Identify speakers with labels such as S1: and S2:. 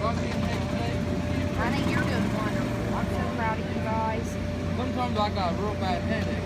S1: I think you're doing wonderful. I'm so proud of you guys.
S2: Sometimes I got a real bad headache.